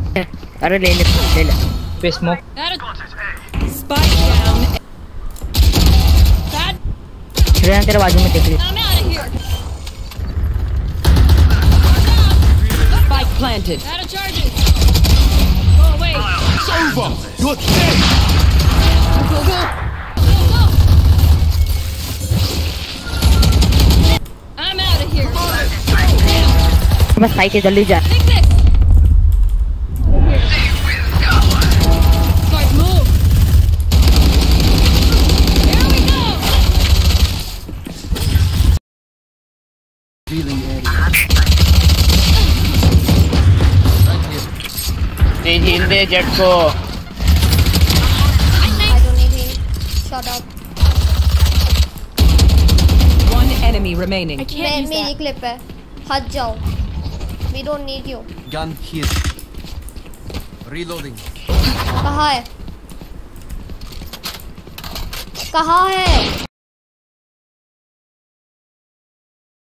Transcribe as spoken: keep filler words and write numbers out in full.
अरे ले ले ले ले पे स्मोक Spike down. श्रेया तेरे बाजू में देख ले I'm out of here. Spike planted. Out of charges. Go away. It's over. You're dead. Go go. Go go. I'm out of here. बस साइड से जल्दी जा Take this. Start move. Here we go. Feeling ready. दे हिल दे जेट को I don't need him. Shut up. One enemy remaining. मैं मेरी क्लिप है. हट जाओ. We don't need you. Gun here. Reloading. कहाँ है? कहाँ है?